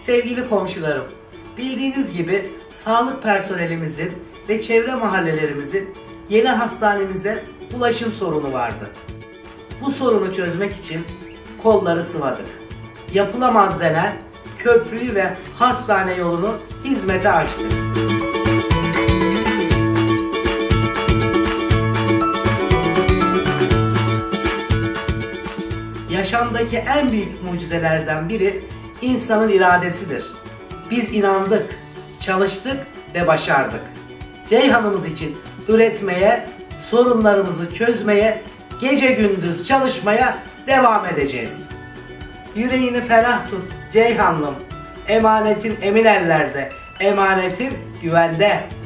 Sevgili komşularım, bildiğiniz gibi sağlık personelimizin ve çevre mahallelerimizin yeni hastanemize ulaşım sorunu vardı. Bu sorunu çözmek için kolları sıvadık. Yapılamaz denen köprüyü ve hastane yolunu hizmete açtık. Yaşamdaki en büyük mucizelerden biri insanın iradesidir. Biz inandık, çalıştık ve başardık. Ceyhan'ımız için üretmeye, sorunlarımızı çözmeye, gece gündüz çalışmaya devam edeceğiz. Yüreğini ferah tut Ceyhanlım. Emanetin emin ellerde, emanetin güvende.